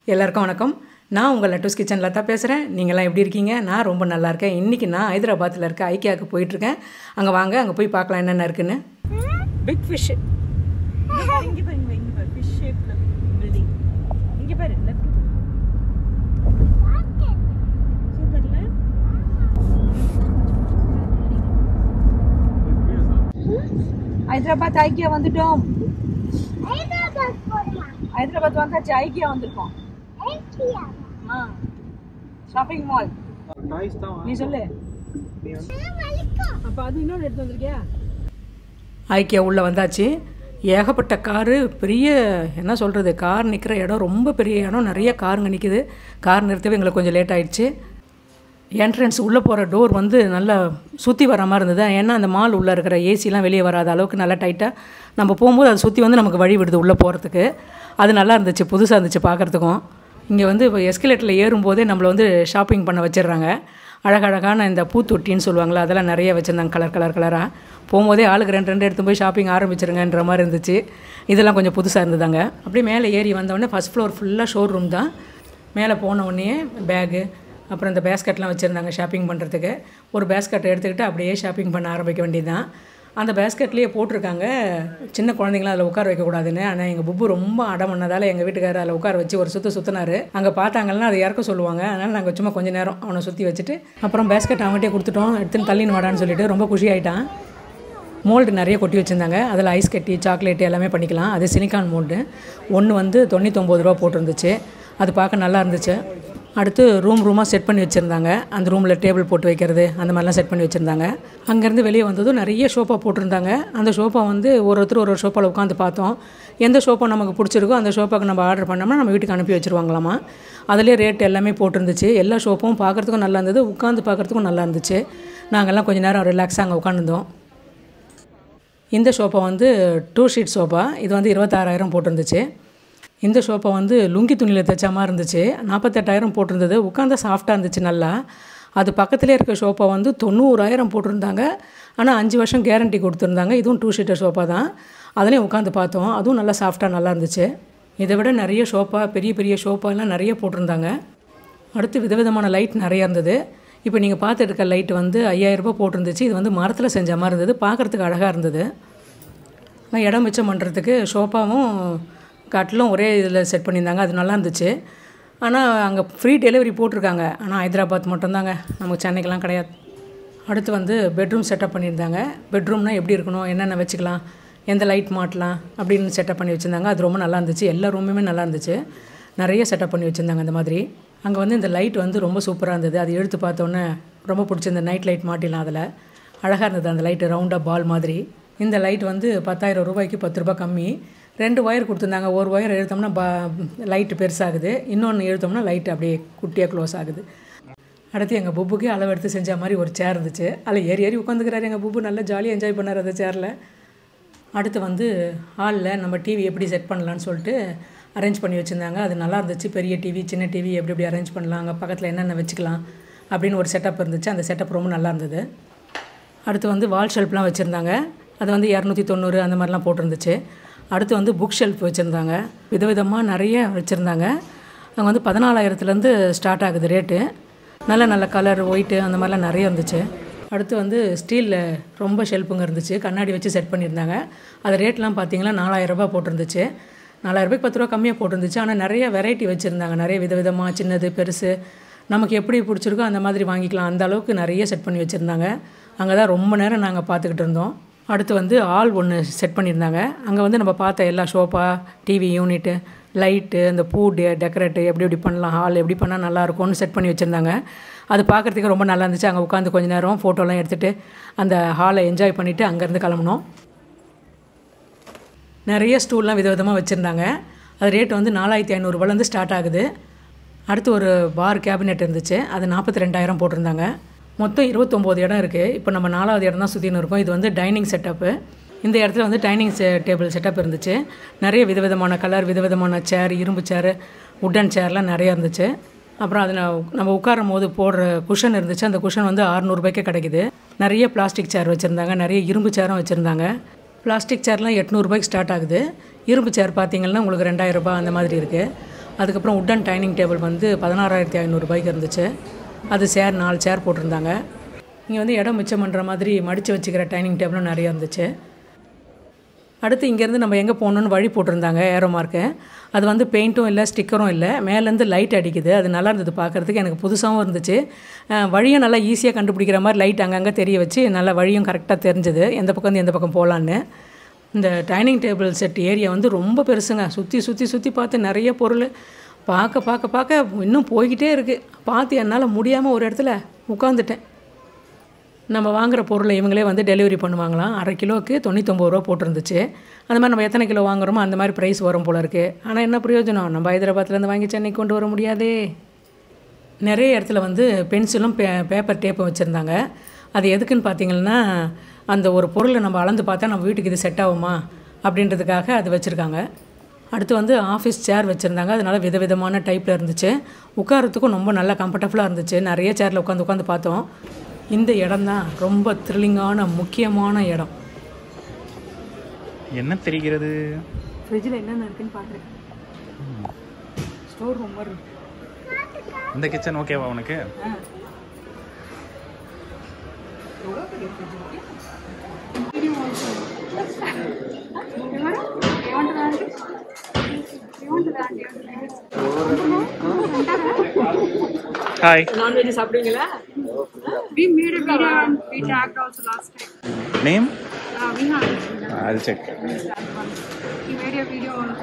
எல்லாருக்கும் வணக்கம். நான் உங்கள் லட்டூஸ் கிச்சனில் தான் பேசுகிறேன். நீங்களாம் எப்படி இருக்கீங்க? நான் ரொம்ப நல்லா இருக்கேன். இன்றைக்கி நான் ஹைதராபாத்தில் இருக்க ஐக்கியாவுக்கு போயிட்டுருக்கேன். அங்கே வாங்க, அங்கே போய் பார்க்கலாம் என்னென்ன இருக்குன்னு. பிக் ஃபிஷ் இங்கே பாருங்க, ஃபிஷ் ஷேப்பில் பில்டிங் இங்கே பாரு. ஹைதராபாத் ஐக்கியா வந்துட்டோம். ஹைதராபாத் வந்தாச்சு, ஐக்கியா வந்திருக்கோம். ஷாப்பிங் மால் நீ சொல்லு. அப்போ அது இன்னொன்று எடுத்து வந்திருக்கியா? ஐக்கியா உள்ளே வந்தாச்சு. ஏகப்பட்ட காரு, பெரிய என்ன சொல்கிறது, கார் நிற்கிற இடம் ரொம்ப பெரிய இடம். நிறைய காருங்க நிற்கிது. கார் நிறுத்தவே எங்களுக்கு கொஞ்சம் லேட் ஆகிடுச்சு. என்ட்ரன்ஸ் உள்ளே போகிற டோர் வந்து நல்லா சுற்றி வர மாதிரி இருந்தது. ஏன்னா அந்த மால் உள்ளே இருக்கிற ஏசிலாம் வெளியே வராத அளவுக்கு நல்லா டைட்டாக நம்ம போகும்போது அதை சுற்றி வந்து நமக்கு வழி விடுது உள்ளே போகிறதுக்கு. அது நல்லா இருந்துச்சு, புதுசாக இருந்துச்சு பார்க்குறதுக்கும். இங்கே வந்து இப்போ எஸ்கலேட்டரில் ஏறும்போதே நம்மளை வந்து ஷாப்பிங் பண்ண வச்சிடுறாங்க. அழகழகான இந்த பூத்தொட்டின்னு சொல்லுவாங்களா, அதெல்லாம் நிறைய வச்சுருந்தாங்க கலராக. போகும்போதே ஆளுக்கு ரெண்டு எடுத்து போய் ஷாப்பிங் ஆரம்பிச்சிருங்கன்ற மாதிரி இருந்துச்சு. இதெல்லாம் கொஞ்சம் புதுசாக இருந்ததாங்க. அப்படியே மேலே ஏறி வந்தோடனே ஃபஸ்ட் ஃப்ளோர் ஃபுல்லாக ஷோரூம் தான். மேலே போனவுடனே பேகு, அப்புறம் இந்த பேஸ்கெட்லாம் வச்சுருந்தாங்க ஷாப்பிங் பண்ணுறதுக்கு. ஒரு பேஸ்கெட்டை எடுத்துக்கிட்டு அப்படியே ஷாப்பிங் பண்ண ஆரம்பிக்க வேண்டியது தான். அந்த பேஸ்கெட்லேயே போட்டிருக்காங்க சின்ன குழந்தைங்களாம் அதில் உட்கார வைக்கக்கூடாதுன்னு. ஆனால் எங்கள் புப்பு ரொம்ப அடம் பண்ணதால் எங்கள் வீட்டுக்காரர் அதில் உட்கார வச்சு ஒரு சுற்றினார். அங்கே பார்த்தாங்கன்னா அதை இறக்க சொல்லுவாங்க. அதனால் நாங்கள் சும்மா கொஞ்சம் நேரம் அவனை சுற்றி வச்சுட்டு அப்புறம் பேஸ்கெட் அவங்ககிட்டே கொடுத்துட்டோம். எடுத்துன்னு தள்ளின்னு வாடான்னு சொல்லிட்டு ரொம்ப குஷி ஆகிட்டான். மோல்டு நிறைய கொட்டி வச்சுருந்தாங்க. அதில் ஐஸ் கட்டி, சாக்லேட்டு எல்லாமே பண்ணிக்கலாம். அது சிலிக்கான் மோல்டு. ஒன்று வந்து 99 ரூபா போட்டிருந்துச்சு. அது பார்க்க நல்லா இருந்துச்சு. அடுத்து ரூமாக செட் பண்ணி வச்சுருந்தாங்க. அந்த ரூமில் டேபிள் போட்டு வைக்கிறது அந்த மாதிரிலாம் செட் பண்ணி வச்சுருந்தாங்க. அங்கேருந்து வெளியே வந்ததும் நிறைய ஷோஃபா போட்டிருந்தாங்க. அந்த ஷோஃபா வந்து ஒருத்தர் ஒரு ஷோஃபாவில் உட்காந்து பார்த்தோம். எந்த ஷோஃபா நமக்கு பிடிச்சிருக்கோ அந்த ஷோஃபாக்கு நம்ம ஆர்டர் பண்ணோம்னா நம்ம வீட்டுக்கு அனுப்பி வச்சுருவாங்களாமா. அதிலே ரேட் எல்லாமே போட்டிருந்துச்சு. எல்லா ஷோஃபாவும் பார்க்குறதுக்கும் நல்லா இருந்தது, உட்காந்து பார்க்குறதுக்கும் நல்லா இருந்துச்சு. நாங்கள்லாம் கொஞ்சம் நேரம் ரிலாக்ஸாக அங்கே உட்காந்துருந்தோம். இந்த ஷோஃபா வந்து 2 ஷீட் ஷோஃபா. இது வந்து 26,000 போட்டிருந்துச்சு. இந்த ஷோஃபா வந்து லுங்கி துணியில் தைச்ச மாதிரி இருந்துச்சு. 48,000 போட்டிருந்தது. உட்காந்தா சாஃப்டாக இருந்துச்சு நல்லா. அது பக்கத்துலேயே இருக்க ஷோஃபா வந்து 90,000 போட்டிருந்தாங்க. ஆனால் 5 வருஷம் கேரண்டி கொடுத்துருந்தாங்க. இதுவும் 2 ஷீட்டர் ஷோஃபா தான். அதுலேயும் உட்காந்து பார்த்தோம். அதுவும் நல்லா சாஃப்டாக நல்லா இருந்துச்சு. இதை விட நிறைய ஷோஃபா, பெரிய பெரிய ஷோஃபாலாம் நிறைய போட்டிருந்தாங்க. அடுத்து விதவிதமான லைட் நிறையா இருந்தது. இப்போ நீங்கள் பார்த்துட்டு இருக்க லைட் வந்து 5,000 ரூபா போட்டிருந்துச்சு. இது வந்து மரத்தில் செஞ்ச மாதிரி இருந்தது. பார்க்குறதுக்கு அழகாக இருந்தது. ஆனால் இடம் மிச்சம் பண்ணுறதுக்கு ஷோஃபாவும் கட்டிலும் ஒரே இதில் செட் பண்ணியிருந்தாங்க. அது நல்லா இருந்துச்சு. ஆனால் அங்கே ஃப்ரீ டெலிவரி போட்டிருக்காங்க. ஆனால் ஹைதராபாத் மட்டும்தாங்க, நமக்கு சென்னைக்கெலாம் கிடையாது. அடுத்து வந்து பெட்ரூம் செட்டப் பண்ணியிருந்தாங்க. பெட்ரூம்னால் எப்படி இருக்கணும், என்னென்ன வச்சுக்கலாம், எந்த லைட் மாட்டலாம் அப்படின்னு செட்டப் பண்ணி வச்சுருந்தாங்க. அது ரொம்ப நல்லா இருந்துச்சு. எல்லா ரூமுமே நல்லா இருந்துச்சு. நிறைய செட்டப் பண்ணி வச்சுருந்தாங்க அந்த மாதிரி. அங்கே வந்து இந்த லைட் வந்து ரொம்ப சூப்பராக இருந்தது. அது எடுத்து பார்த்தோன்னே ரொம்ப பிடிச்சிருந்த நைட் லைட் மாட்டிடலாம். அதில் அழகாக இருந்தது அந்த லைட்டு, ரவுண்டாக பால் மாதிரி. இந்த லைட் வந்து 10,000 ரூபாய்க்கு 10 ரூபா கம்மி. 2 ஒயர் கொடுத்துருந்தாங்க. ஒரு ஒயர் எழுத்தோம்னா லைட்டு பெருசாகுது, இன்னொன்று எழுத்தோம்னா லைட்டு அப்படியே குட்டியாக க்ளோஸ் ஆகுது. அடுத்து எங்கள் புப்புக்கே அளவு எடுத்து செஞ்ச மாதிரி ஒரு சேர் இருந்துச்சு. அதில் ஏறி உட்காந்துக்கிறாரு எங்கள் புப்பு. நல்லா ஜாலியாக என்ஜாய் பண்ணார் அந்த சேரில். அடுத்து வந்து ஹாலில் நம்ம டிவி எப்படி செட் பண்ணலான்னு சொல்லிட்டு அரேஞ்ச் பண்ணி வச்சுருந்தாங்க. அது நல்லா இருந்துச்சு. பெரிய டிவி, சின்ன டிவி எப்படி அரேஞ்ச் பண்ணலாம், அங்கே பக்கத்தில் என்னென்ன வச்சுக்கலாம் அப்படின்னு ஒரு செட்டப் இருந்துச்சு. அந்த செட்டப் ரொம்ப நல்லா இருந்தது. அடுத்து வந்து வால் ஷெல்ஃப்லாம் வச்சுருந்தாங்க. அது வந்து 290 அந்த மாதிரிலாம் போட்டிருந்துச்சு. அடுத்து வந்து புக் ஷெல்ஃப் வச்சுருந்தாங்க. விதவிதமாக நிறைய வச்சுருந்தாங்க. அங்கே வந்து 14,000லேருந்து ஸ்டார்ட் ஆகுது ரேட்டு. நல்ல கலர், ஒயிட்டு அந்த மாதிரிலாம் நிறைய இருந்துச்சு. அடுத்து வந்து ஸ்டீலில் ரொம்ப ஷெல்ஃபுங்க இருந்துச்சு. கண்ணாடி வச்சு செட் பண்ணியிருந்தாங்க. அது ரேட்லாம் பார்த்தீங்கன்னா 4,000 ரூபா போட்டிருந்துச்சு. 4,000 ரூபாய்க்கு 10 ரூபா கம்மியாக போட்டிருந்துச்சு. ஆனால் நிறைய வெரைட்டி வச்சுருந்தாங்க. நிறைய விதவிதமாக, சின்னது பெருசு நமக்கு எப்படி பிடிச்சிருக்கோ அந்த மாதிரி வாங்கிக்கலாம். அந்த அளவுக்கு நிறைய செட் பண்ணி வச்சுருந்தாங்க. அங்கே தான் ரொம்ப நேரம் நாங்கள் பார்த்துக்கிட்டு இருந்தோம். அடுத்து வந்து ஹால் ஒன்று செட் பண்ணியிருந்தாங்க. அங்கே வந்து நம்ம பார்த்த எல்லா ஷோஃபா, டிவி யூனிட்டு, லைட்டு, அந்த பூ டெக்கரேட்டு எப்படி பண்ணலாம், ஹால் எப்படி பண்ணால் நல்லாயிருக்கும்னு செட் பண்ணி வச்சுருந்தாங்க. அது பார்க்குறதுக்கு ரொம்ப நல்லா இருந்துச்சு. அங்கே உட்காந்து கொஞ்சம் நேரம் ஃபோட்டோலாம் எடுத்துகிட்டு அந்த ஹாலை என்ஜாய் பண்ணிவிட்டு அங்கேருந்து கிளம்புனோம். நிறைய ஸ்டூல்லாம் விதவிதமாக வச்சுருந்தாங்க. அது ரேட் வந்து 4,500 ரூபாயிலேருந்து ஸ்டார்ட் ஆகுது. அடுத்து ஒரு பார் கேபினெட் இருந்துச்சு. அது 42,000 போட்டிருந்தாங்க. மொத்தம் 29 இடம் இருக்குது. இப்போ நம்ம 4வது இடம் தான் சுற்றின்னு இருக்கோம். இது வந்து டைனிங் செட்டப்பு. இந்த இடத்துல வந்து டைனிங் டேபிள் செட்டப் இருந்துச்சு. நிறைய விதவிதமான கலர், விதவிதமான சேர், இரும்பு சேர், உட்டன் சேர்லாம் நிறையா இருந்துச்சு. அப்புறம் அதில் நம்ம உட்காரும் போது போடுற குஷன் இருந்துச்சு. அந்த குஷன் வந்து 600 ரூபாய்க்கே கிடைக்குது. நிறைய பிளாஸ்டிக் சேர் வச்சுருந்தாங்க. நிறைய இரும்பு சேரும் வச்சுருந்தாங்க. பிளாஸ்டிக் சேர்லாம் 800 ரூபாய்க்கு ஸ்டார்ட் ஆகுது. இரும்பு சேர் பார்த்திங்கன்னா உங்களுக்கு 2,000 ரூபாய் அந்த மாதிரி இருக்குது. அதுக்கப்புறம் உட்டன் டைனிங் டேபிள் வந்து 16,500 ரூபாய்க்கு இருந்துச்சு. அது 4 சேர் போட்டிருந்தாங்க. இங்கே வந்து இடம் மிச்சம் பண்ணுற மாதிரி மடித்து வச்சுக்கிற டைனிங் டேபிளும் நிறையா இருந்துச்சு. அடுத்து இங்கேருந்து நம்ம எங்கே போகணுன்னு வழி போட்டிருந்தாங்க ஏரோ மார்க்கு. அது வந்து பெயிண்ட்டும் இல்லை, ஸ்டிக்கரும் இல்லை, மேலேருந்து லைட் அடிக்குது. அது நல்லா இருந்தது பார்க்குறதுக்கு, எனக்கு புதுசாகவும் இருந்துச்சு. வழியும் நல்லா ஈஸியாக கண்டுபிடிக்கிற மாதிரி லைட் அங்கங்கே தெரிய வச்சு நல்லா வழியும் கரெக்டாக தெரிஞ்சுது எந்த பக்கம் வந்து எந்த பக்கம் போகலான்னு. இந்த டைனிங் டேபிள் செட் ஏரியா வந்து ரொம்ப பெருசுங்க. சுற்றி பார்த்து நிறைய பொருள் பார்க்க இன்னும் போய்கிட்டே இருக்குது. பார்த்து என்னால் முடியாமல் ஒரு இடத்துல உட்காந்துட்டேன். நம்ம வாங்குகிற பொருளை இவங்களே வந்து டெலிவரி பண்ணுவாங்களாம். 1/2 கிலோவுக்கு 99 ரூபா போட்டிருந்துச்சு. அந்த மாதிரி நம்ம எத்தனை கிலோ வாங்குகிறோமோ அந்த மாதிரி ப்ரைஸ் வரும் போல இருக்குது. ஆனால் என்ன பிரயோஜனம், நம்ம ஹைதராபாத்லேருந்து வாங்கி சென்னைக்கு கொண்டு வர முடியாதே. நிறைய இடத்துல வந்து பென்சிலும் பேப்பர் டேப்பும் வச்சுருந்தாங்க. அது எதுக்குன்னு பார்த்தீங்கன்னா, அந்த ஒரு பொருளை நம்ம அளந்து பார்த்தா நம்ம வீட்டுக்கு இது செட் ஆகுமா அப்படின்றதுக்காக அது வச்சுருக்காங்க. அடுத்து வந்து ஆஃபீஸ் சேர் வச்சுருந்தாங்க. அதனால் விதவிதமான டைப்பில் இருந்துச்சு. உட்காரத்துக்கும் ரொம்ப நல்லா கம்ஃபர்டபுளாக இருந்துச்சு. நிறைய சேரில் உட்காந்து பார்த்தோம். இந்த இடம் தான் ரொம்ப த்ரில்லிங்கான முக்கியமான இடம். என்ன தெரிகிறது? ஃப்ரிட்ஜில் என்னென்ன இருக்குன்னு பார்க்குறேன். ஸ்டோர் ரூம் மாதிரி. இந்த கிச்சன் ஓகேவா உனக்கு? Hi. Non-veg சாப்பிடுவீங்களா? We made a video and we tagged also last time. Name? We have. I'll check. We made a video also.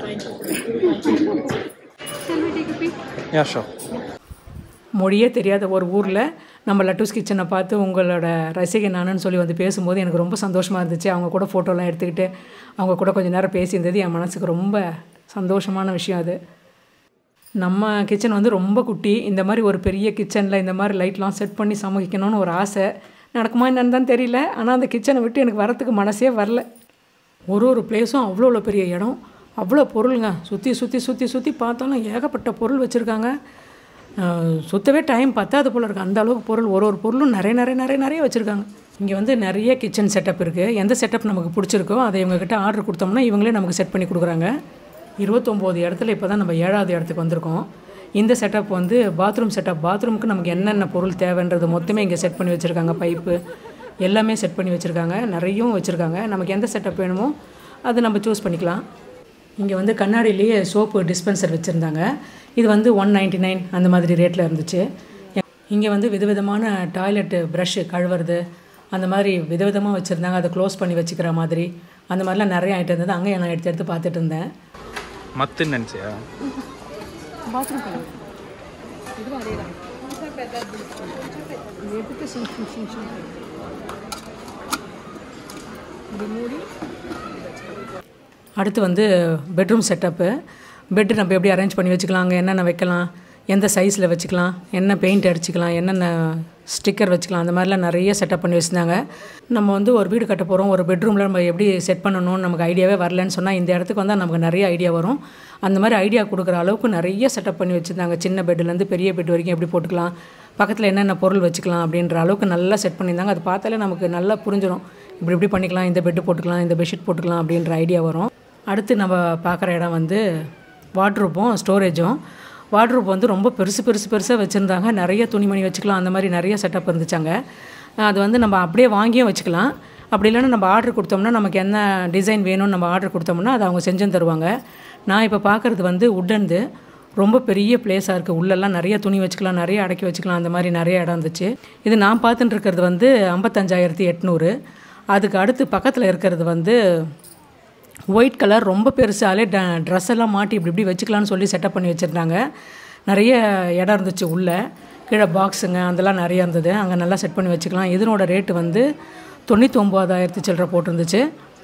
Shall we take a peek? Yeah, sure. மொழியே தெரியாத ஒரு ஊரில் நம்ம லட்டூஸ் கிச்சனை பார்த்து உங்களோட ரசிகை நானுன்னு சொல்லி வந்து பேசும்போது எனக்கு ரொம்ப சந்தோஷமாக இருந்துச்சு. அவங்க கூட ஃபோட்டோலாம் எடுத்துக்கிட்டு அவங்க கூட கொஞ்சம் நேரம் பேசியிருந்தது என் மனசுக்கு ரொம்ப சந்தோஷமான விஷயம். அது நம்ம கிச்சன் வந்து ரொம்ப குட்டி. இந்த மாதிரி ஒரு பெரிய கிச்சனில் இந்த மாதிரி லைட்லாம் செட் பண்ணி சமைக்கணும்னு ஒரு ஆசை. நடக்குமா என்னன்னு தான் தெரியல. ஆனால் அந்த கிச்சனை விட்டு எனக்கு வரத்துக்கு மனசே வரல. ஒரு பிளேஸும் அவ்வளோ பெரிய இடம், அவ்வளோ பொருளுங்க. சுற்றி பார்த்தாலும் ஏகப்பட்ட பொருள் வச்சுருக்காங்க. சுற்றவே டைம் பத்தாது போல் இருக்குது. அந்த அளவுக்கு பொருள், ஒரு பொருளும் நிறைய வச்சுருக்காங்க. இங்கே வந்து நிறைய கிச்சன் செட்டப் இருக்குது. எந்த செட்டப் நமக்கு பிடிச்சிருக்கோ அதை இவங்ககிட்ட ஆர்டர் கொடுத்தோம்னா இவங்களே நமக்கு செட் பண்ணி கொடுக்குறாங்க. 29 இடத்துல இப்போ தான் நம்ம 7வது இடத்துக்கு வந்திருக்கோம். இந்த செட்டப் வந்து பாத்ரூம் செட்டப். பாத்ரூமுக்கு நமக்கு என்னென்ன பொருள் தேவைன்றது மொத்தமே இங்கே செட் பண்ணி வச்சுருக்காங்க. பைப்பு எல்லாமே செட் பண்ணி வச்சுருக்காங்க. நிறையும் வச்சுருக்காங்க. நமக்கு எந்த செட்டப் வேணுமோ அது நம்ம சூஸ் பண்ணிக்கலாம். இங்கே வந்து கண்ணாடியிலேயே சோப்பு டிஸ்பென்சர் வச்சுருந்தாங்க. இது வந்து 199 அந்த மாதிரி ரேட்டில் இருந்துச்சு. இங்கே வந்து விதவிதமான டாய்லெட்டு ப்ரஷ்ஷு கழுவுறது அந்த மாதிரி விதவிதமாக வச்சுருந்தாங்க. அதை க்ளோஸ் பண்ணி வச்சுக்கிற மாதிரி அந்த மாதிரிலாம் நிறைய ஐட்டம் இருந்தது. அங்கே நான் எடுத்து பார்த்துட்டு இருந்தேன். மத்துன்னு நினச்சியா? பாத்ரூம் கழுவு இதுவும் அதே தான். அடுத்து வந்து பெட்ரூம் செட்டப்பு. பெட்டு நம்ம எப்படி அரேஞ்ச் பண்ணி வச்சுக்கலாம், அங்கே என்னென்ன வைக்கலாம், எந்த சைஸில் வச்சுக்கலாம், என்ன பெயிண்ட் அடிச்சுக்கலாம், என்னென்ன ஸ்டிக்கர் வச்சுக்கலாம், அந்த மாதிரிலாம் நிறைய செட்டப் பண்ணி வச்சுருந்தாங்க. நம்ம வந்து ஒரு வீடு கட்ட போகிறோம், ஒரு பெட்ரூமில் நம்ம எப்படி செட் பண்ணணும்னு நமக்கு ஐடியாவே வரலன்னு சொன்னால் இந்த இடத்துக்கு வந்தால் நமக்கு நிறைய ஐடியா வரும். அந்த மாதிரி ஐடியா கொடுக்குற அளவுக்கு நிறைய செட்டப் பண்ணி வச்சுருந்தாங்க. சின்ன பெட்டுலேருந்து பெரிய பெட் வரைக்கும் எப்படி போட்டுக்கலாம், பக்கத்தில் என்னென்ன பொருள் வச்சுக்கலாம் அப்படின்ற அளவுக்கு நல்லா செட் பண்ணியிருந்தாங்க. அது பார்த்தாலே நமக்கு நல்லா புரிஞ்சிடும். இப்படி பண்ணிக்கலாம், இந்த பெட்டு போட்டுக்கலாம், இந்த பெட்ஷீட் போட்டுக்கலாம் அப்படின்ற ஐடியா வரும். அடுத்து நம்ம பார்க்குற இடம் வந்து வார்ட்ரோப்பும் ஸ்டோரேஜும். வார்ட்ரோப் வந்து ரொம்ப பெருசாக வச்சுருந்தாங்க. நிறைய துணிமணி வச்சுக்கலாம், அந்த மாதிரி நிறைய செட்டப் இருந்துச்சாங்க. அது வந்து நம்ம அப்படியே வாங்கியும் வச்சுக்கலாம். அப்படி இல்லைன்னா நம்ம ஆர்டர் கொடுத்தோம்னா நமக்கு என்ன டிசைன் வேணும்னு நம்ம ஆர்டர் கொடுத்தோம்னா அதை அவங்க செஞ்சும் தருவாங்க. நான் இப்போ பார்க்குறது வந்து உட்டன்து. ரொம்ப பெரிய பிளேஸாக இருக்குது. உள்ளெல்லாம் நிறைய துணி வச்சுக்கலாம், நிறைய அடக்கி வச்சுக்கலாம், அந்த மாதிரி நிறைய இடம் இருந்துச்சு. இது நான் பார்த்துட்டு இருக்கிறது வந்து 55,800. அதுக்கு அடுத்து பக்கத்தில் இருக்கிறது வந்து ஒயிட் கலர், ரொம்ப பெருசாலே ட்ரெஸ் எல்லாம் மாட்டி இப்படி வச்சுக்கலான்னு சொல்லி செட்டப் பண்ணி வச்சுருந்தாங்க. நிறைய இடம் இருந்துச்சு உள்ளே. கீழே பாக்ஸுங்க அதெல்லாம் நிறையா இருந்தது. அங்கே நல்லா செட் பண்ணி வச்சுக்கலாம். இதனோட ரேட்டு வந்து 99,000 சில்லரை போட்டிருந்துச்சு.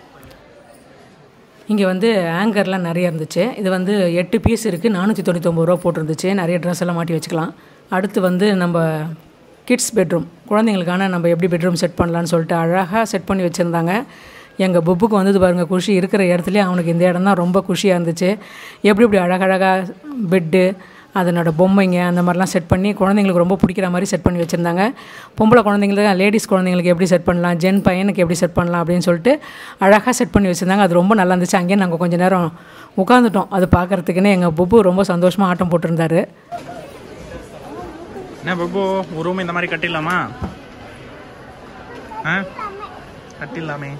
இங்கே வந்து ஆங்கர்லாம் நிறைய இருந்துச்சு. இது வந்து 8 பீஸ் இருக்குது, 499 ரூபா போட்டிருந்துச்சு. நிறைய ட்ரெஸ் எல்லாம் மாட்டி வச்சுக்கலாம். அடுத்து வந்து நம்ம கிட்ஸ் பெட்ரூம், குழந்தைங்களுக்கான நம்ம எப்படி பெட்ரூம் செட் பண்ணலான்னு சொல்லிட்டு அழகாக செட் பண்ணி வச்சுருந்தாங்க. எங்கள் புப்புக்கு வந்தது பாருங்கள் குஷி. இருக்கிற இடத்துலேயே அவனுக்கு இந்த இடம் தான் ரொம்ப குஷியாக இருந்துச்சு. எப்படி அழகழகாக பெட்டு, அதனோட பொம்மைங்க அந்த மாதிரிலாம் செட் பண்ணி குழந்தைங்களுக்கு ரொம்ப பிடிக்கிற மாதிரி செட் பண்ணி வச்சுருந்தாங்க. பொம்பளை குழந்தைங்களுக்கு லேடிஸ் குழந்தைங்களுக்கு எப்படி செட் பண்ணலாம், ஜென் பையனுக்கு எப்படி செட் பண்ணலாம் அப்படின்னு சொல்லிட்டு அழகாக செட் பண்ணி வச்சுருந்தாங்க. அது ரொம்ப நல்லா இருந்துச்சு. அங்கேயே நாங்கள் கொஞ்சம் நேரம் உட்காந்துட்டோம் அது பார்க்குறதுக்குன்னு. எங்கள் புப்பு ரொம்ப சந்தோஷமாக ஆட்டம் போட்டிருந்தாரு. என்ன பப்பு, ஒரு ரூம் இந்த மாதிரி கட்டிடலாமா? கட்டிடலாமே.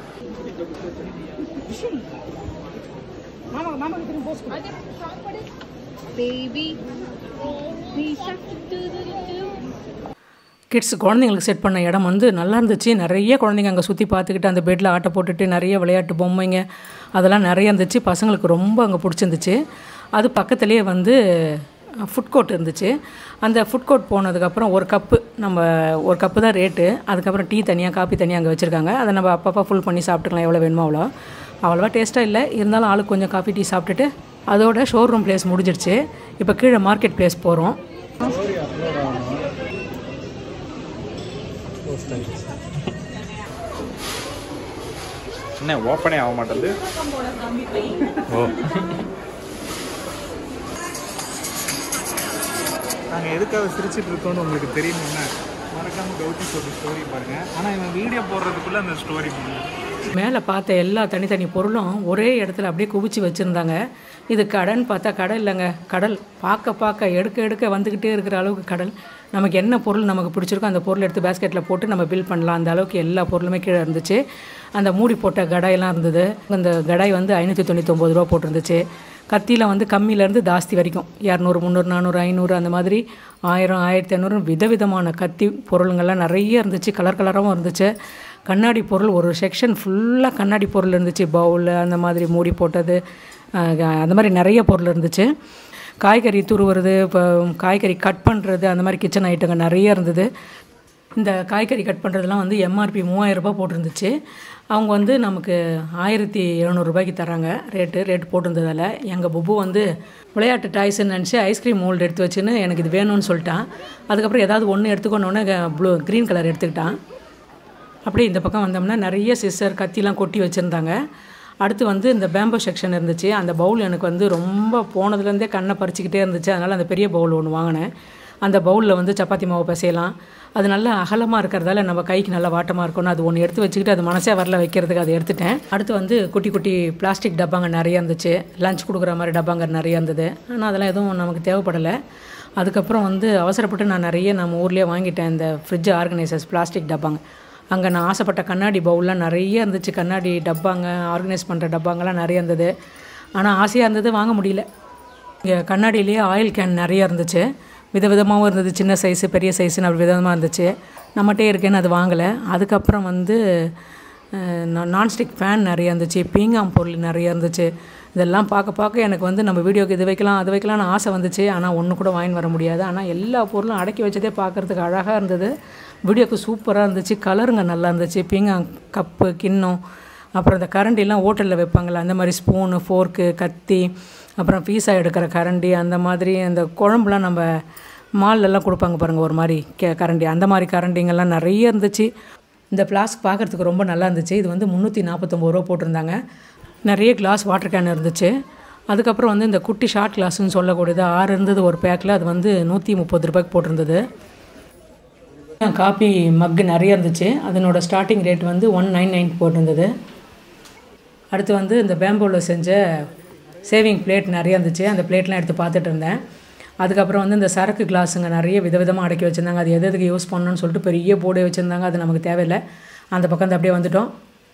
கிட்ஸ் குழந்தைங்களுக்கு செட் பண்ண இடம் வந்து நல்லா இருந்துச்சு. நிறைய குழந்தைங்க அங்கே சுற்றி பார்த்துக்கிட்டு அந்த பெட்டில் ஆட்டை போட்டுட்டு நிறைய விளையாட்டு பொம்மைங்க அதெல்லாம் நிறைய இருந்துச்சு. பசங்களுக்கு ரொம்ப அங்கே பிடிச்சிருந்துச்சு. அது பக்கத்துலேயே வந்து ஃபுட் கோர்ட் இருந்துச்சு. அந்த ஃபுட் கோர்ட் போனதுக்கப்புறம் ஒரு கப்பு தான் ரேட்டு. அதுக்கப்புறம் டீ தனியாக காப்பி தனியாக அங்கே வச்சுருக்காங்க. அதை நம்ம அப்பப்போ ஃபுல் பண்ணி சாப்பிட்டுக்கலாம் எவ்வளோ வேணுமோ அவ்வளோவா டேஸ்ட்டாக இல்லை. இருந்தாலும் ஆளுக்கு கொஞ்சம் காஃபி டீ சாப்பிட்டுட்டு அதோட ஷோரூம் பிளேஸ் முடிஞ்சிடுச்சு. இப்போ கீழே மார்க்கெட் பிளேஸ் போகிறோம். என்ன ஓப்பனே ஆக மாட்டேங்குது. ஓ, நாங்கள் எதுக்காக சிரிச்சிட்டு இருக்கோன்னு உங்களுக்கு தெரியணும்னா மறக்காமல் கௌதி சொல்ற ஸ்டோரி பாருங்கள். ஆனால் இவன் வீடியோ போடுறதுக்குள்ளே அந்த ஸ்டோரி மேலே பார்த்த எல்லா தனித்தனி பொருளும் ஒரே இடத்துல அப்படியே குவிச்சு வச்சுருந்தாங்க. இது கடைன்னு பார்த்தா கடை இல்லைங்க. கடல் பார்க்க எடுக்க வந்துக்கிட்டே இருக்கிற அளவுக்கு கடல். நமக்கு என்ன பொருள் நமக்கு பிடிச்சிருக்கோ அந்த பொருள் எடுத்து பேஸ்கெட்டில் போட்டு நம்ம பில் பண்ணலாம். அந்த அளவுக்கு எல்லா பொருளுமே கீழே இருந்துச்சு. அந்த மூடி போட்ட கடாயெல்லாம் இருந்தது. அந்த கடாய் வந்து 599 ரூபா போட்டிருந்துச்சு. கத்தியில் வந்து கம்மியிலேருந்து ஜாஸ்தி வரைக்கும் 200, 300, 400, 500 அந்த மாதிரி 1000, 1500 விதவிதமான கத்தி பொருளுங்கள்லாம் நிறைய இருந்துச்சு. கலராகவும் இருந்துச்சு. கண்ணாடி பொருள் ஒரு செக்ஷன் ஃபுல்லாக கண்ணாடி பொருள் இருந்துச்சு. பவுல் அந்த மாதிரி மூடி போட்டது அந்த மாதிரி நிறைய பொருள் இருந்துச்சு. காய்கறி துருவுறது, இப்போ காய்கறி கட் பண்ணுறது அந்த மாதிரி கிச்சன் ஐட்டங்கள் நிறைய இருந்தது. இந்த காய்கறி கட் பண்ணுறதுலாம் வந்து எம்ஆர்பி 3000 ரூபாய் போட்டிருந்துச்சு. அவங்க வந்து நமக்கு 1700 ரூபாய்க்கு தராங்க. ரேட்டு போட்டிருந்ததால் எங்கள் புப்பு வந்து விளையாட்டு டாய்ஸ்ன்னு நினச்சி ஐஸ்கிரீம் மோல்டு எடுத்து வச்சுன்னு எனக்கு இது வேணும்னு சொல்லிட்டான். அதுக்கப்புறம் ஏதாவது ஒன்று எடுத்துக்கணுன்னே க்ரீன் கலர் எடுத்துக்கிட்டான். அப்படியே இந்த பக்கம் வந்தோம்னா நிறைய சிஸ்டர் கத்திலாம் கொட்டி வச்சுருந்தாங்க. அடுத்து வந்து இந்த பேம்போ செக்ஷன் இருந்துச்சு. அந்த பவுல் எனக்கு வந்து ரொம்ப போனதுலேருந்தே கண்ணை பறிச்சிக்கிட்டே இருந்துச்சு. அதனால் அந்த பெரிய பவுல் ஒன்று வாங்கினேன். அந்த பவுலில் வந்து சப்பாத்தி மாவு பிசையலாம். அது நல்லா அகலமாக இருக்கிறதால நம்ம கைக்கு நல்லா வாட்டமாக இருக்கணும். அது ஒன்று எடுத்து வச்சுக்கிட்டு அது மனசே வரல வைக்கிறதுக்கு அதை எடுத்துட்டேன். அடுத்து வந்து குட்டி பிளாஸ்டிக் டப்பாங்க நிறைய இருந்துச்சு. லஞ்ச் கொடுக்குற மாதிரி டப்பாங்க நிறைய இருந்தது. ஆனால் அதெல்லாம் எதுவும் நமக்கு தேவைப்படலை. அதுக்கப்புறம் வந்து அவசரப்பட்டு நான் நிறைய நம்ம ஊர்லேயே வாங்கிட்டேன் இந்த ஃப்ரிட்ஜ் ஆர்கனைசர்ஸ் பிளாஸ்டிக் டப்பாங்க. அங்கே நான் ஆசைப்பட்ட கண்ணாடி பவுல்லாம் நிறைய இருந்துச்சு. கண்ணாடி டப்பாங்க ஆர்கனைஸ் பண்ணுற டப்பாங்கெல்லாம் நிறைய இருந்தது. ஆனால் ஆசையாக இருந்தது, வாங்க முடியல. இங்கே கண்ணாடியிலேயே ஆயில் கேன் நிறைய இருந்துச்சு. விதவிதமாகவும் இருந்தது. சின்ன சைஸு பெரிய சைஸுன்னு அப்படி விதமாக இருந்துச்சு. நம்மகிட்டே இருக்கேன்னு அது வாங்கலை. அதுக்கப்புறம் வந்து நான்ஸ்டிக் ஃபேன் நிறைய இருந்துச்சு. பீங்காம் பொருள் நிறைய இருந்துச்சு. இதெல்லாம் பார்க்க எனக்கு வந்து நம்ம வீடியோக்கு இது வைக்கலாம் அது வைக்கலாம்னு ஆசை வந்துச்சு. ஆனால் ஒன்று கூட வாங்கி வர முடியாது. ஆனால் எல்லா பொருளும் அடக்கி வச்சதே பார்க்குறதுக்கு அழகாக இருந்தது. வீடியோக்கு சூப்பராக இருந்துச்சு. கலருங்க நல்லா இருந்துச்சு. பீங்காம் கப்பு, கிண்ணம், அப்புறம் இந்த கரண்டிலாம் ஹோட்டலில் வைப்பாங்களே அந்த மாதிரி ஸ்பூனு, ஃபோர்க்கு, கத்தி, அப்புறம் பீஸா எடுக்கிற கரண்டி, அந்த மாதிரி அந்த குழம்புலாம் நம்ம மால்லெல்லாம் கொடுப்பாங்க பாருங்கள் ஒரு மாதிரி கரண்டி, அந்த மாதிரி கரண்டிங்கெல்லாம் நிறைய இருந்துச்சு. இந்த ஃப்ளாஸ்க் பார்க்குறதுக்கு ரொம்ப நல்லா இருந்துச்சு. இது வந்து 349 ரூபா போட்டிருந்தாங்க. நிறைய கிளாஸ் வாட்டர் கேன் இருந்துச்சு. அதுக்கப்புறம் வந்து இந்த குட்டி ஷார்ட் கிளாஸ்ன்னு சொல்லக்கூடியது 6 இருந்தது ஒரு பேக்கில். அது வந்து 130 ரூபாய்க்கு போட்டிருந்தது. காப்பி மக்கு நிறைய இருந்துச்சு. அதனோட ஸ்டார்டிங் ரேட் வந்து 199 போட்டிருந்தது. அடுத்து வந்து இந்த பேம்போவில் செஞ்ச சேவிங் பிளேட் நிறைய இருந்துச்சு. அந்த பிளேட்லாம் எடுத்து பார்த்துட்டு இருந்தேன். அதுக்கப்புறம் வந்து இந்த சரக்கு கிளாஸுங்க நிறைய விதவிதமாக அடக்கி வச்சுருந்தாங்க. அது எதுக்கு யூஸ் பண்ணணும்னு சொல்லிட்டு பெரிய போர்டே வச்சுருந்தாங்க. அது நமக்கு தேவையில்லை. அந்த பக்கம் வந்து அப்படியே வந்துட்டோம்.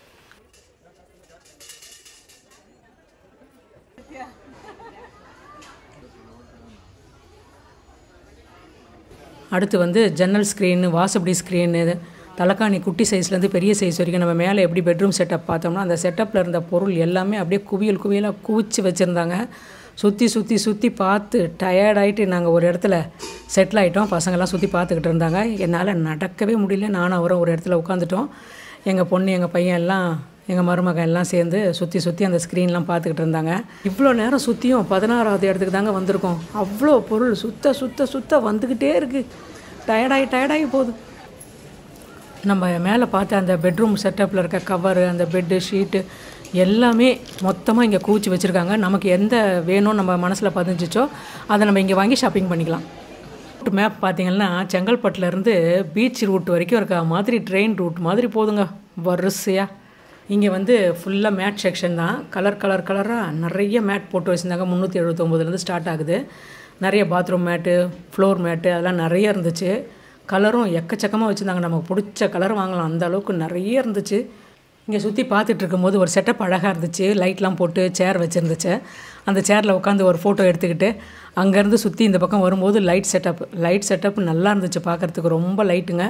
அடுத்து வந்து ஜன்னல் ஸ்க்ரீனு, வாசப்படி ஸ்க்ரீனு, தலைக்காணி குட்டி சைஸ்லேருந்து பெரிய சைஸ் வரைக்கும் நம்ம மேலே எப்படி பெட்ரூம் செட்டப் பார்த்தோம்னா அந்த செட்டப்பில் இருந்த பொருள் எல்லாமே அப்படியே குவியலாக குவிச்சு வச்சுருந்தாங்க. சுற்றி பார்த்து டயர்டாகிட்டு நாங்கள் ஒரு இடத்துல செட்டில் ஆகிட்டோம். பசங்கள்லாம் சுற்றி பார்த்துக்கிட்டு இருந்தாங்க. என்னால் நடக்கவே முடியல. நானும் அவரும் ஒரு இடத்துல உட்காந்துட்டோம். எங்கள் பொண்ணு, எங்கள் பையன் எல்லாம், எங்கள் மருமகன் எல்லாம் சேர்ந்து சுற்றி அந்த ஸ்க்ரீன்லாம் பார்த்துக்கிட்டு இருந்தாங்க. இவ்வளோ நேரம் சுற்றியும் 16வது இடத்துக்கு தாங்க வந்திருக்கோம். அவ்வளோ பொருள் சுத்த வந்துக்கிட்டே இருக்குது. டயர்டாகி போகுது. நம்ம மேலே பார்த்த அந்த பெட்ரூம் செட்டப்பில் இருக்க கவரு, அந்த பெட்டு ஷீட்டு எல்லாமே மொத்தமாக இங்கே குவிச்சு வச்சுருக்காங்க. நமக்கு எந்த வேணும் நம்ம மனசில் பதிஞ்சிச்சோ அதை நம்ம இங்கே வாங்கி ஷாப்பிங் பண்ணிக்கலாம். மேப் பார்த்திங்கன்னா செங்கல்பட்டுலேருந்து பீச் ரூட் வரைக்கும் இருக்க மாதிரி ட்ரெயின் ரூட் மாதிரி போதுங்க வரிசையாக. இங்கே வந்து ஃபுல்லாக மேட் செக்ஷன் தான். கலராக நிறைய மேட் போட்டு வச்சுருந்தாங்க. 379 ஸ்டார்ட் ஆகுது. நிறைய பாத்ரூம் மேட்டு, ஃப்ளோர் மேட்டு அதெல்லாம் நிறைய இருந்துச்சு. கலரும் எக்கச்சக்கமாக வச்சுருந்தாங்க. நமக்கு பிடிச்ச கலர் வாங்கலாம், அந்த அளவுக்கு நிறைய இருந்துச்சு. இங்கே சுற்றி பார்த்துட்டு இருக்கும்போது ஒரு செட்டப் அழகாக இருந்துச்சு. லைட்லாம் போட்டு சேர் வச்சுருந்துச்சு. அந்த சேரில் உட்காந்து ஒரு ஃபோட்டோ எடுத்துக்கிட்டு அங்கேருந்து சுற்றி இந்த பக்கம் வரும்போது லைட் செட்டப் நல்லா இருந்துச்சு பார்க்குறதுக்கு. ரொம்ப லைட்டுங்க,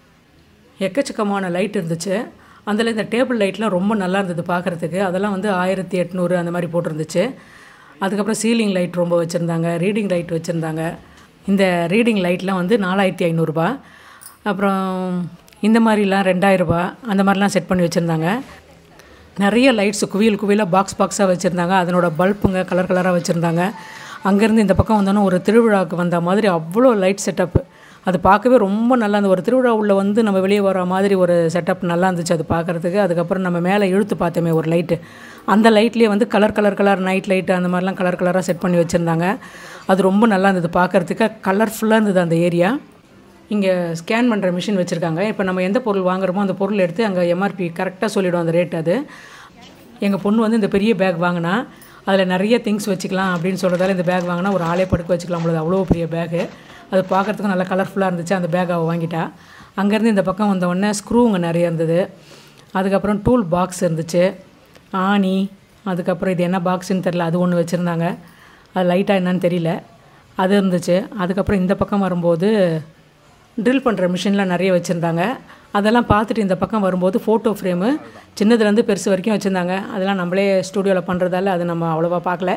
எக்கச்சக்கமான லைட் இருந்துச்சு. அதில் இந்த டேபிள் லைட்லாம் ரொம்ப நல்லா இருந்தது பார்க்குறதுக்கு. அதெல்லாம் வந்து 1800 அந்த மாதிரி போட்டிருந்துச்சு. அதுக்கப்புறம் சீலிங் லைட் ரொம்ப வச்சுருந்தாங்க, ரீடிங் லைட் வச்சுருந்தாங்க. இந்த ரீடிங் லைட்லாம் வந்து 4500 ரூபா. அப்புறம் இந்த மாதிரிலாம் 2000 ரூபா அந்த மாதிரிலாம் செட் பண்ணி வச்சுருந்தாங்க. நிறைய லைட்ஸ் குவியலாக பாக்ஸாக வச்சுருந்தாங்க. அதனோட பல்புங்க கலராக வச்சுருந்தாங்க. அங்கேருந்து இந்த பக்கம் வந்தோன்னா ஒரு திருவிழாவுக்கு வந்த மாதிரி அவ்வளோ லைட் செட்டப்பு. அது பார்க்கவே ரொம்ப நல்லா இருந்தது. ஒரு திருவிழா உள்ள வந்து நம்ம வெளியே வர மாதிரி ஒரு செட்டப் நல்லா இருந்துச்சு அது பார்க்குறதுக்கு. அதுக்கப்புறம் நம்ம மேலே இழுத்து பார்த்தோமே ஒரு லைட்டு, அந்த லைட்லேயே வந்து கலர் நைட் லைட்டு அந்த மாதிரிலாம் கலராக செட் பண்ணி வச்சுருந்தாங்க. அது ரொம்ப நல்லா இருந்தது பார்க்குறதுக்கு. கலர்ஃபுல்லாக இருந்தது அந்த ஏரியா. இங்கே ஸ்கேன் பண்ணுற மிஷின் வச்சுருக்காங்க. இப்போ நம்ம எந்த பொருள் வாங்குறோமோ அந்த பொருள் எடுத்து அங்கே எம்ஆர்பி கரெக்டாக சொல்லிவிடும் அந்த ரேட். அது எங்கள் பொண்ணு வந்து இந்த பெரிய பேக் வாங்கினா அதில் நிறைய திங்ஸ் வச்சுக்கலாம் அப்படின்னு சொல்கிறதால இந்த பேக் வாங்கினா ஒரு ஆளே படுக்க வச்சுக்கலாம் பொழுது. அவ்வளோ பெரிய பேகு. அது பார்க்குறதுக்கும் நல்லா கலர்ஃபுல்லாக இருந்துச்சு. அந்த பேக் அவள் வாங்கிட்டா. அங்கேருந்து இந்த பக்கம் வந்தவுடனே ஸ்க்ரூங்க நிறைய இருந்தது. அதுக்கப்புறம் டூல் பாக்ஸ் இருந்துச்சு, ஆணி, அதுக்கப்புறம் இது என்ன பாக்ஸுன்னு தெரில, அது ஒன்று வச்சுருந்தாங்க. அது லைட்டாக என்னன்னு தெரியல, அது இருந்துச்சு. அதுக்கப்புறம் இந்த பக்கம் வரும்போது ட்ரில் பண்ணுற மிஷின்லாம் நிறைய வச்சுருந்தாங்க. அதெல்லாம் பார்த்துட்டு இந்த பக்கம் வரும்போது ஃபோட்டோ ஃப்ரேமு சின்னதுலேருந்து பெருசு வரைக்கும் வச்சுருந்தாங்க. அதெல்லாம் நம்மளே ஸ்டூடியோவில் பண்ணுறதால அது நம்ம அவ்வளோவா பார்க்கல.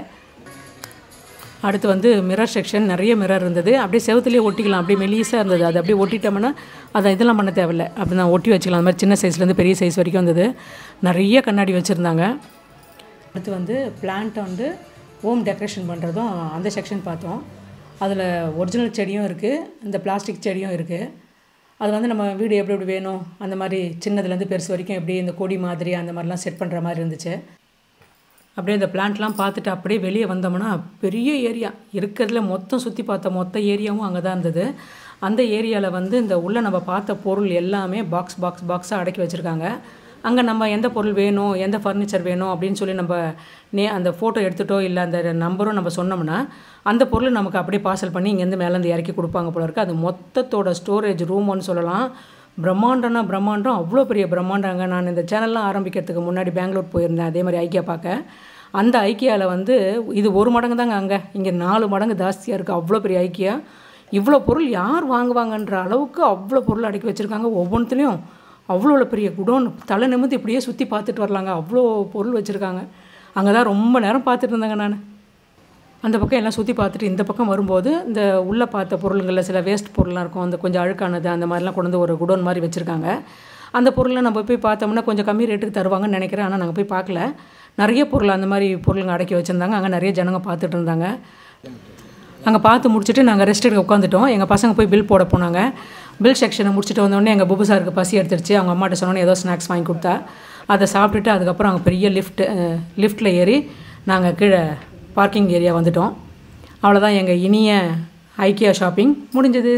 அடுத்து வந்து மிரர் செக்ஷன், நிறைய மிரர் இருந்தது. அப்படியே செவத்துலேயே ஒட்டிக்கலாம், அப்படியே மெலிசாக இருந்தது. அது அப்படியே ஒட்டிட்டோம்னா அதை இதெல்லாம் பண்ண தேவையில்லை, அப்படி தான் ஒட்டி வச்சுக்கலாம். அந்த மாதிரி சின்ன சைஸ்லேருந்து பெரிய சைஸ் வரைக்கும் இருந்தது. நிறைய கண்ணாடி வச்சுருந்தாங்க. அடுத்து வந்து பிளான்ட்டை வந்து ஹோம் டெக்கரேஷன் பண்ணுறதும் அந்த செக்ஷன் பார்த்தோம். அதில் ஒரிஜினல் செடியும் இருக்குது, இந்த பிளாஸ்டிக் செடியும் இருக்குது. அது வந்து நம்ம வீடு எப்படி வேணும் அந்த மாதிரி சின்னதுலேருந்து பெருசு வரைக்கும் எப்படி இந்த கொடி மாதிரி அந்த மாதிரிலாம் செட் பண்ணுற மாதிரி இருந்துச்சு. அப்படியே இந்த பிளான்ட்லாம் பார்த்துட்டு அப்படியே வெளியே வந்தோம்னா பெரிய ஏரியா இருக்கிறதுல மொத்தம் சுற்றி பார்த்த மொத்த ஏரியாவும் அங்கே தான் இருந்தது. அந்த ஏரியாவில் வந்து இந்த உள்ளே நம்ம பார்த்த பொருள் எல்லாமே பாக்ஸாக அடக்கி வச்சுருக்காங்க. அங்கே நம்ம எந்த பொருள் வேணும், எந்த ஃபர்னிச்சர் வேணும் அப்படின்னு சொல்லி நம்ம அந்த ஃபோட்டோ எடுத்துகிட்டோ இல்லை அந்த நம்பரும் நம்ம சொன்னோம்னா அந்த பொருள் நமக்கு அப்படியே பார்சல் பண்ணி இங்கேருந்து மேலேருந்து இறக்கி கொடுப்பாங்க போல இருக்குது. அது மொத்தத்தோட ஸ்டோரேஜ் ரூம்னு சொல்லலாம். பிரம்மாண்டம், அவ்வளோ பெரிய பிரம்மாண்டங்க. நான் இந்த சேனல்லாம் ஆரம்பிக்கிறதுக்கு முன்னாடி பெங்களூர் போயிருந்தேன், அதே மாதிரி ஐக்கியா பார்க்க. அந்த ஐக்கியாவில் வந்து இது 1 மடங்கு தாங்க, இங்கே 4 மடங்கு ஜாஸ்தியாக இருக்குது. அவ்வளோ பெரிய ஐக்கியா. இவ்வளோ பொருள் யார் வாங்குவாங்கன்ற அளவுக்கு அவ்வளோ பொருள் அடக்கி வச்சுருக்காங்க. ஒவ்வொன்றுத்துலேயும் அவ்வளோ பெரிய குடோன், தலை நிமிர்ந்து இப்படியே சுற்றி பார்த்துட்டு வரலாங்க, அவ்வளோ பொருள் வச்சுருக்காங்க. அங்கே தான் ரொம்ப நேரம் பார்த்துட்டு இருந்தேங்க நான். அந்த பக்கம் எல்லாம் சுற்றி பார்த்துட்டு இந்த பக்கம் வரும்போது இந்த உள்ளே பார்த்த பொருளுங்களில் சில வேஸ்ட் பொருள்லாம் இருக்கும், அந்த கொஞ்சம் அழுக்கானது அந்த மாதிரிலாம் கொண்டு வந்து ஒரு குடோன் மாதிரி வச்சுருக்காங்க. அந்த பொருளை நம்ம போய் பார்த்தோம்னா கொஞ்சம் கம்மி ரேட்டுக்கு தருவாங்கன்னு நினைக்கிறேன். ஆனால் நாங்கள் போய் பார்க்கல. நிறைய பொருள் அந்த மாதிரி பொருளுங்க அடக்கி வச்சுருந்தாங்க. அங்கே நிறைய ஜனங்க பார்த்துட்டு இருந்தாங்க. அங்கே பார்த்து முடிச்சுட்டு நாங்கள் ரெஸ்ட் எடுக்க உட்காந்துட்டோம். எங்கள் பசங்க போய் பில் போட போனாங்க. பில் செக்ஷனை முடிச்சுட்டு வந்தோடனே எங்கள் புபு சாருக்கு பசி எடுத்துருச்சு. அவங்க அம்மாட்ட சொன்னோன்னே ஏதோ ஸ்நாக்ஸ் வாங்கி கொடுத்தா. அதை சாப்பிட்டுட்டு அதுக்கப்புறம் அங்கே பெரிய லிஃப்ட்டில் ஏறி நாங்கள் கீழே பார்க்கிங் ஏரியா வந்துட்டோம். அவ்வளோதான், எங்கள் இனிய ஐக்கியா ஷாப்பிங் முடிஞ்சது.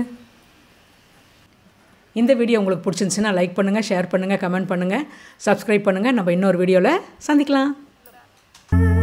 இந்த வீடியோ உங்களுக்கு பிடிச்சிருந்துச்சுன்னா லைக் பண்ணுங்கள், ஷேர் பண்ணுங்கள், கமெண்ட் பண்ணுங்கள், சப்ஸ்கிரைப் பண்ணுங்கள். நம்ம இன்னொரு வீடியோவில் சந்திக்கலாம்.